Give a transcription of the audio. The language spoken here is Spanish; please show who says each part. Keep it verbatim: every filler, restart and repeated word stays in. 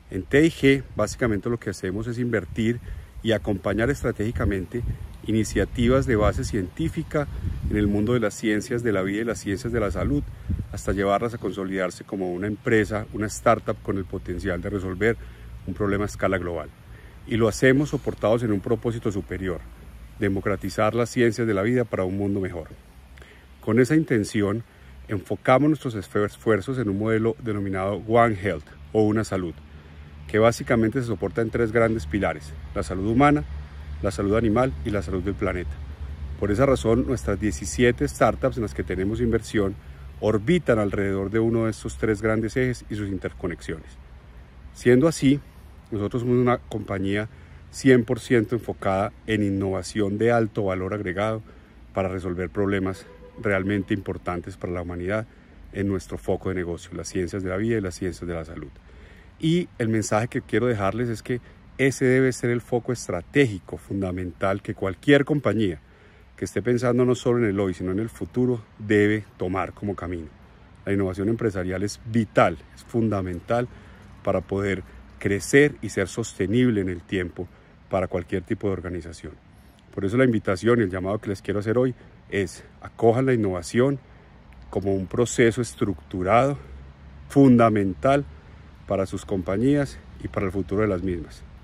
Speaker 1: En T I G básicamente lo que hacemos es invertir y acompañar estratégicamente iniciativas de base científica en el mundo de las ciencias de la vida y las ciencias de la salud, hasta llevarlas a consolidarse como una empresa, una startup con el potencial de resolver un problema a escala global. Y lo hacemos soportados en un propósito superior: democratizar las ciencias de la vida para un mundo mejor. Con esa intención, enfocamos nuestros esfuerzos en un modelo denominado One Health, o Una Salud, que básicamente se soporta en tres grandes pilares: la salud humana, la salud animal y la salud del planeta. Por esa razón, nuestras diecisiete startups en las que tenemos inversión orbitan alrededor de uno de estos tres grandes ejes y sus interconexiones. Siendo así, nosotros somos una compañía cien por ciento enfocada en innovación de alto valor agregado para resolver problemas realmente importantes para la humanidad en nuestro foco de negocio, las ciencias de la vida y las ciencias de la salud. Y el mensaje que quiero dejarles es que ese debe ser el foco estratégico fundamental que cualquier compañía que esté pensando no solo en el hoy, sino en el futuro, debe tomar como camino. La innovación empresarial es vital, es fundamental para poder crecer y ser sostenible en el tiempo para cualquier tipo de organización. Por eso la invitación y el llamado que les quiero hacer hoy es: acojan la innovación como un proceso estructurado, fundamental para sus compañías y para el futuro de las mismas.